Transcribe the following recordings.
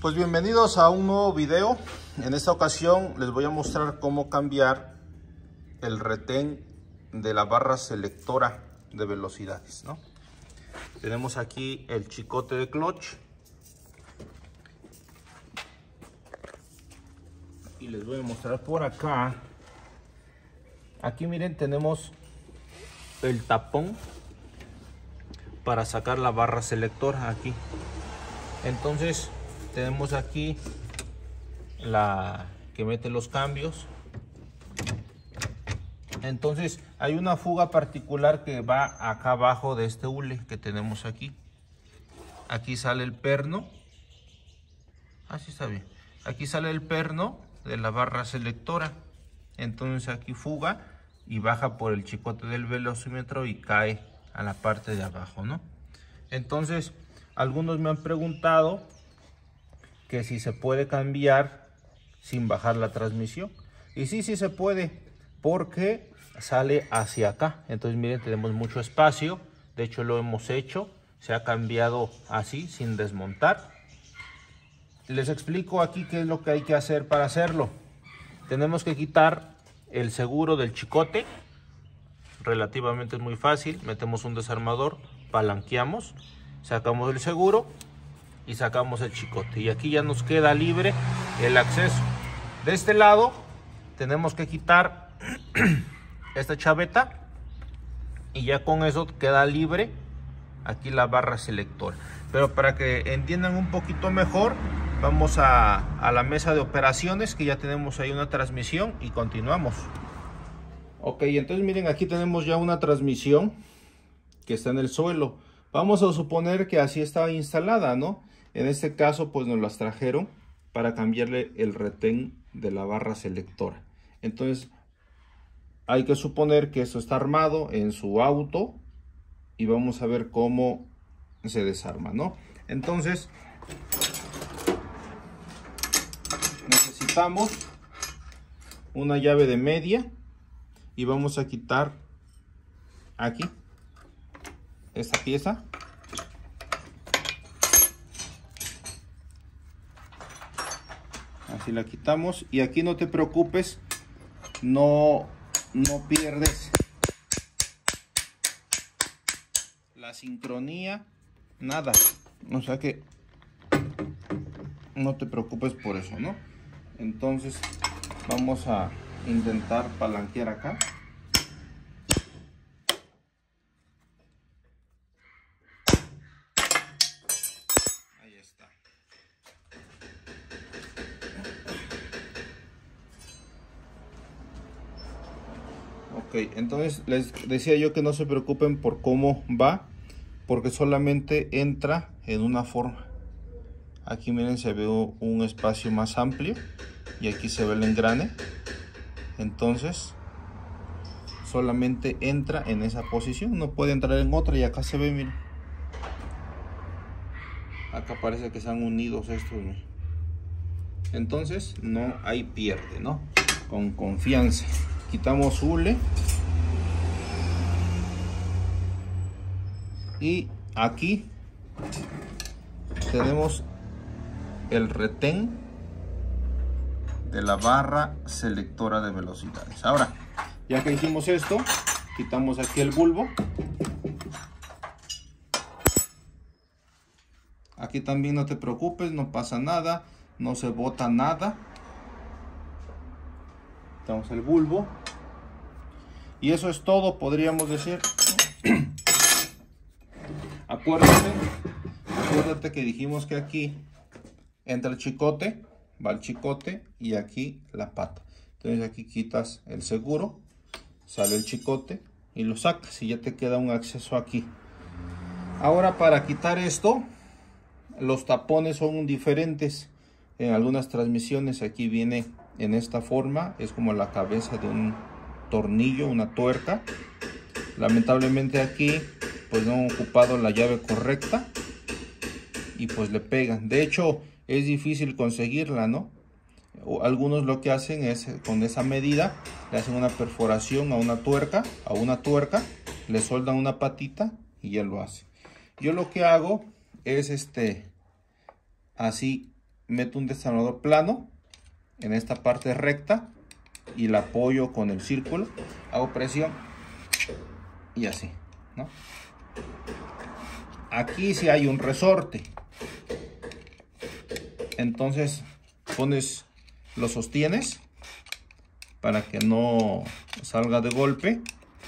Pues bienvenidos a un nuevo video. En esta ocasión les voy a mostrar cómo cambiar el retén de la barra selectora de velocidades, ¿no? Tenemos aquí el chicote de clutch y les voy a mostrar por acá. Aquí miren, tenemos el tapón para sacar la barra selectora aquí. Entonces tenemos aquí la que mete los cambios. Entonces hay una fuga particular que va acá abajo de este hule que tenemos aquí. Aquí sale el perno. Así está bien. Aquí sale el perno de la barra selectora. Entonces aquí fuga y baja por el chicote del velocímetro y cae a la parte de abajo, ¿no? Entonces algunos me han preguntado que si se puede cambiar sin bajar la transmisión. Y sí se puede, porque sale hacia acá. Entonces miren, tenemos mucho espacio. De hecho lo hemos hecho. Se ha cambiado así, sin desmontar. Les explico aquí qué es lo que hay que hacer para hacerlo. Tenemos que quitar el seguro del chicote. Relativamente es muy fácil. Metemos un desarmador, palanqueamos, sacamos el seguro y sacamos el chicote, y aquí ya nos queda libre el acceso. De este lado tenemos que quitar esta chaveta y ya con eso queda libre aquí la barra selectora. Pero para que entiendan un poquito mejor, vamos a la mesa de operaciones, que ya tenemos ahí una transmisión, y continuamos. Ok, entonces miren, aquí tenemos ya una transmisión que está en el suelo. Vamos a suponer que así estaba instalada, ¿no? En este caso pues nos las trajeron para cambiarle el retén de la barra selectora. Entonces hay que suponer que esto está armado en su auto y vamos a ver cómo se desarma, ¿no? Entonces necesitamos una llave de media y vamos a quitar aquí esta pieza. Así la quitamos, y aquí no te preocupes, no pierdes la sincronía, nada. O sea que no te preocupes por eso, ¿no? Entonces vamos a intentar palanquear acá. Ahí está. Ok, entonces les decía yo que no se preocupen por cómo va, porque solamente entra en una forma. Aquí miren, se ve un espacio más amplio y aquí se ve el engrane. Entonces solamente entra en esa posición, no puede entrar en otra. Y acá se ve, miren, acá parece que están unidos estos, miren. Entonces no hay pierde, ¿no? Con confianza quitamos hule y aquí tenemos el retén de la barra selectora de velocidades. Ahora, ya que hicimos esto, quitamos aquí el bulbo. Aquí también no te preocupes, no pasa nada, no se bota nada. Quitamos el bulbo y eso es todo, podríamos decir. Acuérdate que dijimos que aquí entra el chicote, va el chicote y aquí la pata. Entonces aquí quitas el seguro, sale el chicote y lo sacas y ya te queda un acceso aquí. Ahora, para quitar esto, los tapones son diferentes. En algunas transmisiones aquí viene en esta forma, es como la cabeza de un tornillo, una tuerca. Lamentablemente aquí pues no han ocupado la llave correcta y pues le pegan. De hecho es difícil conseguirla, ¿no? Algunos lo que hacen es, con esa medida, le hacen una perforación a una tuerca, le soldan una patita y ya lo hace. Yo lo que hago es así meto un desarmador plano en esta parte recta y la apoyo con el círculo, hago presión y así, ¿no? Aquí sí hay un resorte, entonces lo sostienes para que no salga de golpe.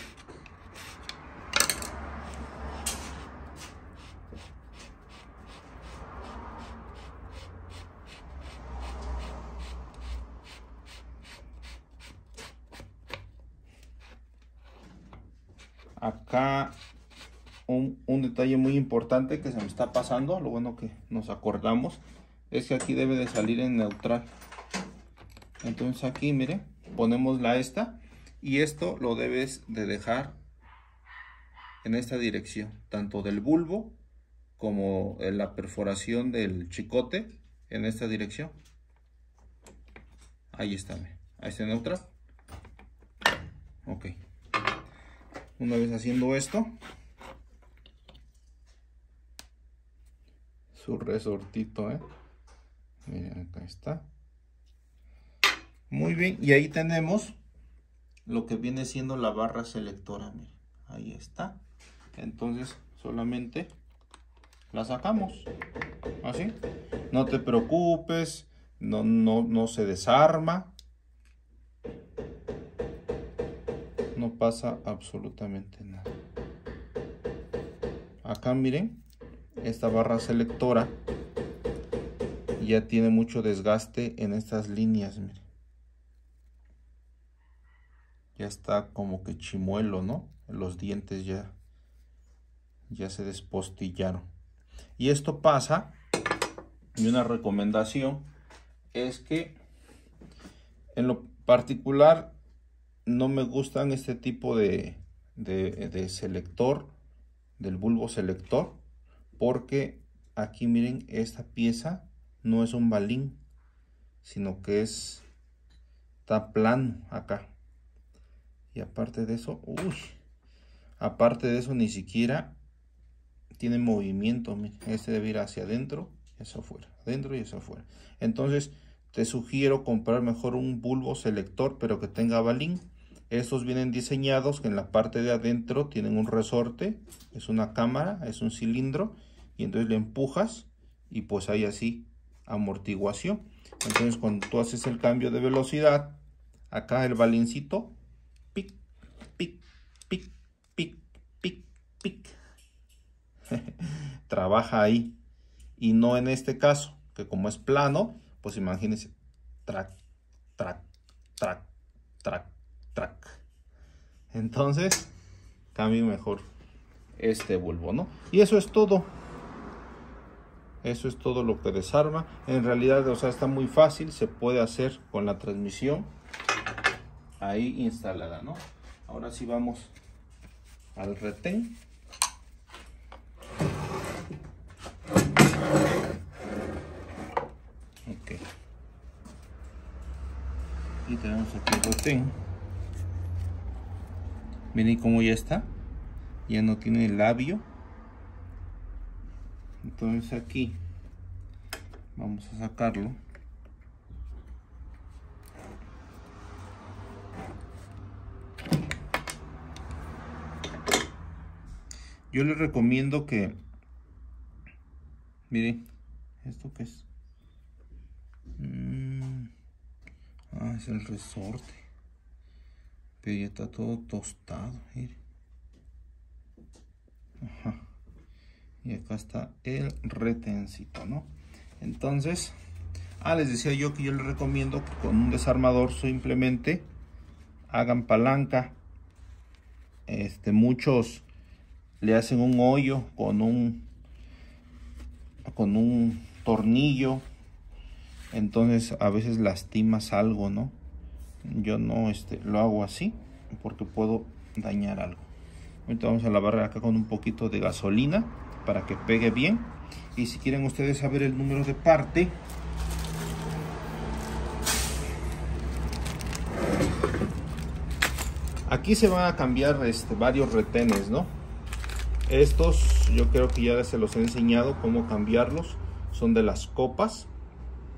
Acá un detalle muy importante que se me está pasando, lo bueno que nos acordamos, es que aquí debe de salir en neutral. Entonces aquí, mire, ponemos la esta y esto lo debes de dejar en esta dirección, tanto del bulbo como en la perforación del chicote, en esta dirección. Ahí está, ahí está neutral. Ok. Una vez haciendo esto, su resortito, miren, acá está. Muy bien, y ahí tenemos lo que viene siendo la barra selectora, miren, ahí está. Entonces solamente la sacamos, así. No te preocupes, no se desarma. No pasa absolutamente nada. Acá miren, esta barra selectora ya tiene mucho desgaste en estas líneas, miren. Ya está como que chimuelo, ¿no? Los dientes ya se despostillaron. Y esto pasa, y una recomendación es que en lo particular no me gustan este tipo de selector, del bulbo selector, porque aquí miren, esta pieza no es un balín, sino que está plano acá. Y aparte de eso, ni siquiera tiene movimiento. Miren, este debe ir hacia adentro y hacia afuera, adentro y hacia afuera. Entonces te sugiero comprar mejor un bulbo selector, pero que tenga balín. Estos vienen diseñados que en la parte de adentro tienen un resorte, es una cámara, es un cilindro, y entonces le empujas y pues hay así amortiguación. Entonces cuando tú haces el cambio de velocidad, acá el balincito, pic, pic, pic, pic, pic, pic, trabaja ahí, y no en este caso, que como es plano, pues imagínense, track, track, track, track, track. Entonces cambio mejor este bulbo, ¿no? Y eso es todo. Eso es todo lo que desarma. En realidad, o sea, está muy fácil. Se puede hacer con la transmisión ahí instalada, ¿no? Ahora sí vamos al retén. Ok. Y tenemos aquí el retén. Miren cómo ya está. Ya no tiene el labio. Entonces aquí vamos a sacarlo. Yo les recomiendo que, miren, ¿esto qué es? Es el resorte, pero ya está todo tostado, miren. Ajá. Y acá está el retencito, ¿no? Entonces, les decía yo que yo les recomiendo que con un desarmador simplemente hagan palanca. Muchos le hacen un hoyo con un tornillo, entonces a veces lastimas algo, ¿no? Yo no lo hago así porque puedo dañar algo. Ahorita vamos a lavar acá con un poquito de gasolina para que pegue bien. Y si quieren ustedes saber el número de parte, aquí se van a cambiar varios retenes, ¿no? Estos yo creo que ya se los he enseñado cómo cambiarlos. Son de las copas.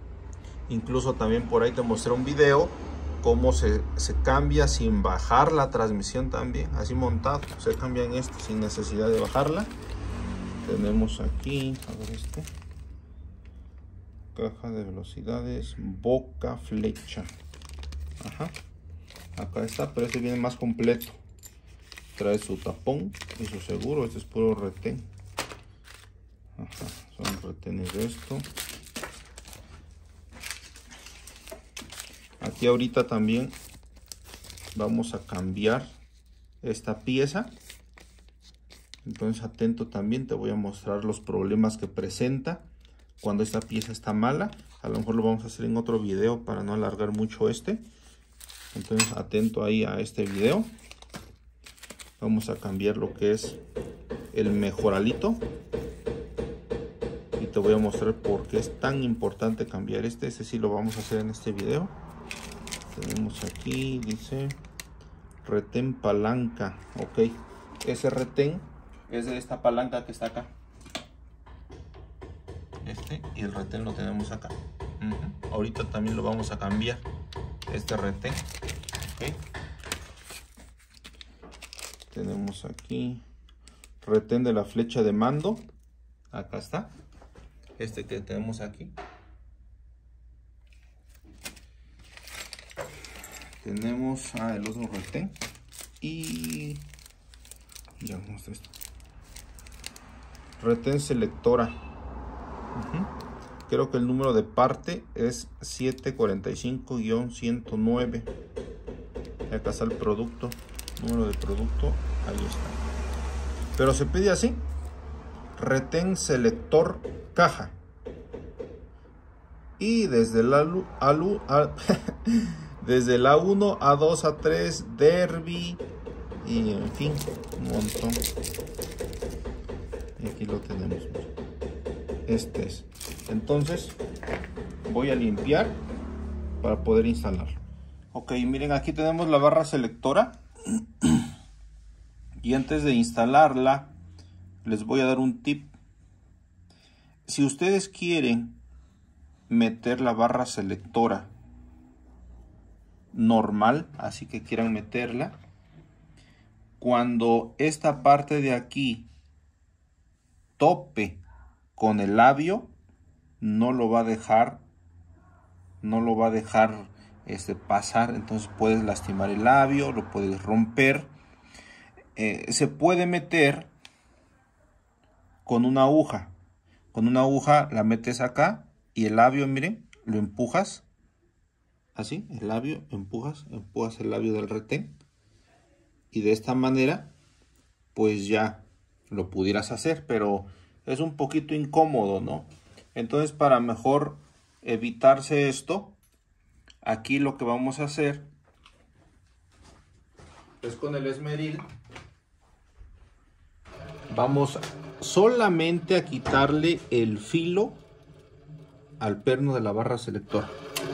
Incluso también por ahí te mostré un video cómo se cambia sin bajar la transmisión también, así montado. Se cambia en esto sin necesidad de bajarla. Tenemos aquí, a ver caja de velocidades, boca flecha. Ajá. Acá está, pero este viene más completo. Trae su tapón y su seguro. Este es puro retén. Ajá. Son retenes de esto. Aquí ahorita también vamos a cambiar esta pieza. Entonces atento también, te voy a mostrar los problemas que presenta cuando esta pieza está mala. A lo mejor lo vamos a hacer en otro video para no alargar mucho este. Entonces atento ahí a este video. Vamos a cambiar lo que es el mejoralito. Y te voy a mostrar por qué es tan importante cambiar este. Ese sí lo vamos a hacer en este video. Tenemos aquí, dice retén palanca. Ok, ese retén es de esta palanca que está acá. Y el retén lo tenemos acá. Ahorita también lo vamos a cambiar, este retén. Okay. Tenemos aquí retén de la flecha de mando. Acá está. Este que tenemos aquí. Tenemos el otro retén. Y ya vamos a esto. Retén selectora. Creo que el número de parte es 745-109. Acá está el producto. Número de producto. Ahí está. Pero se pide así. Retén selector caja. Y desde la desde la 1 a 2 a 3 derby. Y en fin, un montón. Y aquí lo tenemos. Este es. Entonces voy a limpiar para poder instalarlo. Ok, miren, aquí tenemos la barra selectora. Y antes de instalarla les voy a dar un tip. Si ustedes quieren meter la barra selectora normal, así que quieran meterla, cuando esta parte de aquí tope con el labio, no lo va a dejar pasar. Entonces puedes lastimar el labio, lo puedes romper. Se puede meter con una aguja. Con una aguja la metes acá y el labio, miren, lo empujas. Así, el labio, empujas el labio del retén. Y de esta manera, pues ya lo pudieras hacer, pero es un poquito incómodo, ¿no? Entonces, para mejor evitarse esto, aquí lo que vamos a hacer es con el esmeril. Vamos solamente a quitarle el filo al perno de la barra selectora.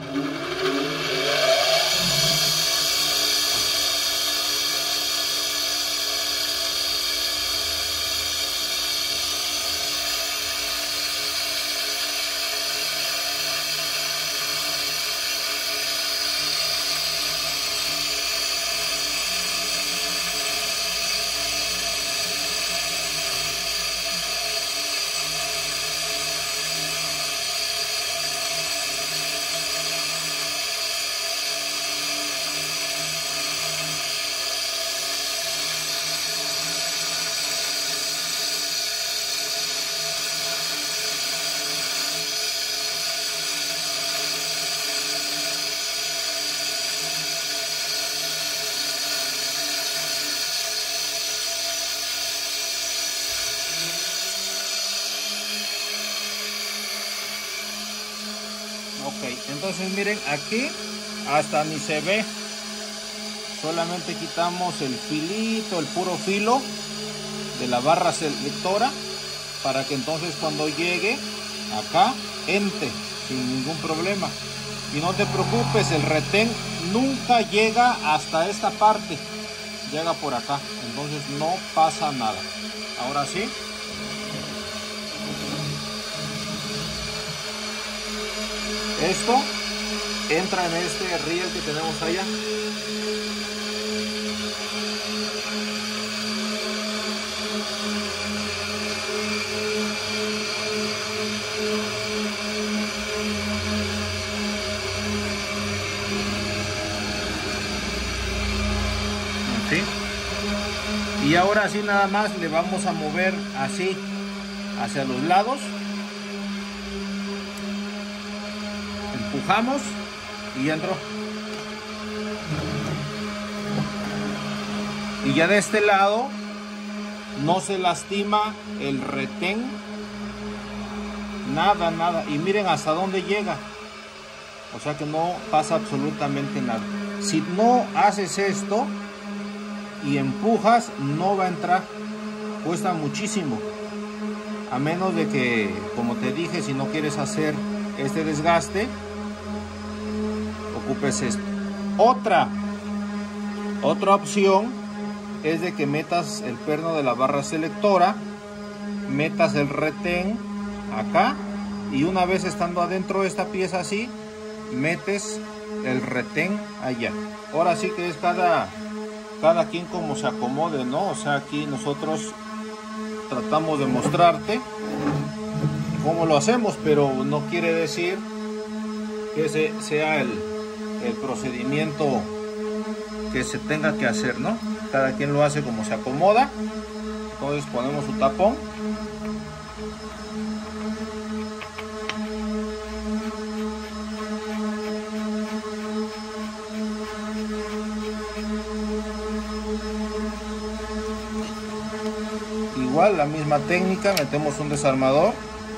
Ok, entonces miren, aquí hasta ni se ve. Solamente quitamos el filito, el puro filo de la barra selectora, para que entonces cuando llegue acá entre sin ningún problema. Y no te preocupes, el retén nunca llega hasta esta parte, llega por acá, entonces no pasa nada. Ahora sí, esto entra en este riel que tenemos allá. ¿Sí? Y ahora así nada más le vamos a mover así hacia los lados, empujamos y entró. Y ya de este lado no se lastima el retén, nada, nada. Y miren hasta dónde llega, o sea que no pasa absolutamente nada. Si no haces esto y empujas, no va a entrar, cuesta muchísimo, a menos de que, como te dije, si no quieres hacer este desgaste, ocupes esto. Otra opción es de que metas el perno de la barra selectora, metas el retén acá, y una vez estando adentro de esta pieza así, metes el retén allá. Ahora sí que es cada quien como se acomode, ¿no? O sea, aquí nosotros tratamos de mostrarte cómo lo hacemos, pero no quiere decir que ese sea el procedimiento que se tenga que hacer, ¿no? Cada quien lo hace como se acomoda. Entonces ponemos su tapón. Igual la misma técnica, metemos un desarmador.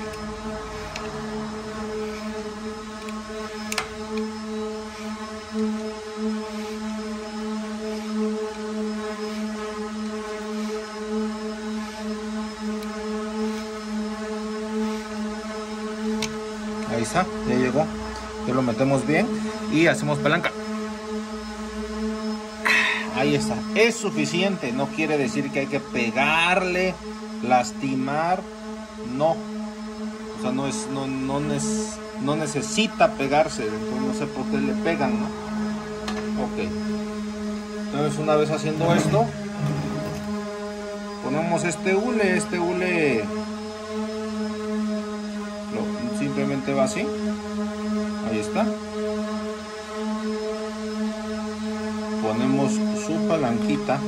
Ahí está, ya llegó. Ya lo metemos bien y hacemos palanca. Ahí está, es suficiente, no quiere decir que hay que pegarle, lastimar, no. O sea, no necesita pegarse, entonces no sé por qué le pegan, ¿no? Ok. Entonces una vez haciendo esto, ponemos este hule simplemente va así. Ahí está. Ponemos su palanquita.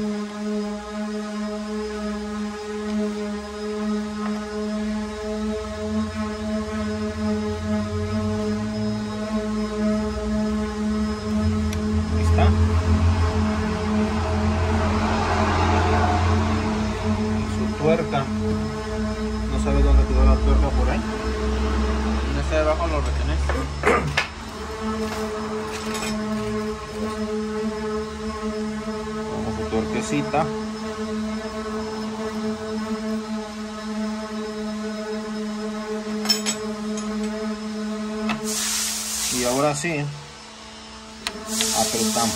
Ahí está. Su tuerca. No sabe dónde quedó la tuerca por ahí. En este de abajo lo retenés. Tuerquecita. Y ahora sí apretamos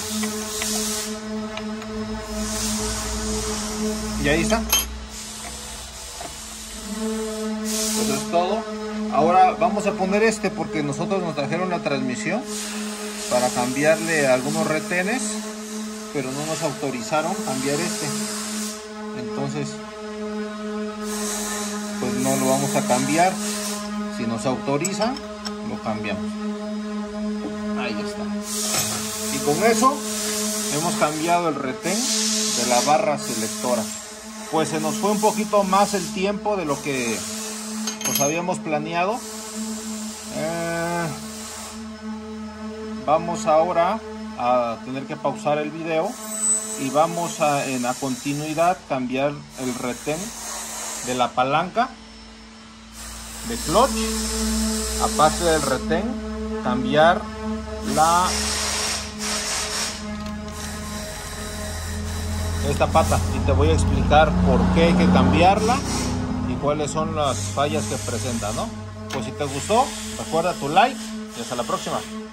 y ahí está. Eso es todo. Ahora vamos a poner porque nosotros nos trajeron la transmisión para cambiarle algunos retenes, pero no nos autorizaron cambiar entonces pues no lo vamos a cambiar. Si nos autorizan, lo cambiamos. Ahí está. Y con eso hemos cambiado el retén de la barra selectora. Pues se nos fue un poquito más el tiempo de lo que pues habíamos planeado. Vamos ahora a tener que pausar el video y vamos en la continuidad cambiar el retén de la palanca de clutch, aparte del retén cambiar esta pata, y te voy a explicar por qué hay que cambiarla y cuáles son las fallas que presenta, ¿no? Pues si te gustó, recuerda tu like y hasta la próxima.